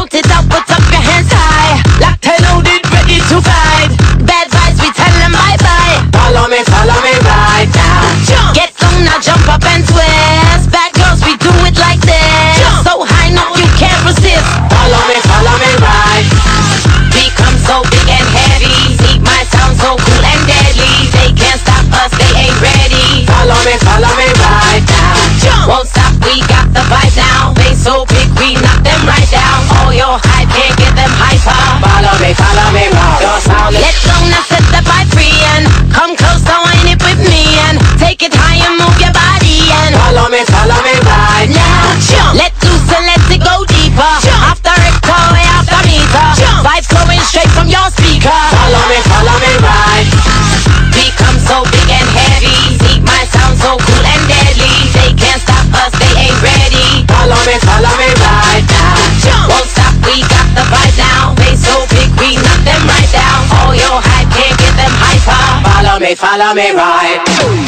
Count it out, put up your hands high. Locked and loaded, ready to fight. Bad vibes, we tell them bye-bye. Follow me right now. Jump. Get down now, jump up and twist. Bad girls, we do it like this. Jump. So high, no, you can't resist. Follow me right. Become so big and heavy. See my sound so cool and deadly. They can't stop us, they ain't ready. Follow me right now. Jump. Won't stop, we got the vibe now. They so big, we knock them right down. All your hype can't get them hyper. Follow me right. Your sound is let's go now, set the vibe free and come close, now wind it with me and take it high and move your body and follow me right now. Jump. Let loose and let it go deeper. Jump. After hector, way after meter. Jump. Vibes flowing straight from your speaker. Follow me right. Become so big and heavy. See my sound so cool and deadly. They can't stop us, they ain't ready. Follow me right now. Jump. Won't stop, we got the vibe now. They so big, we knock them right down. All your hype can't get them hyper. Follow me right.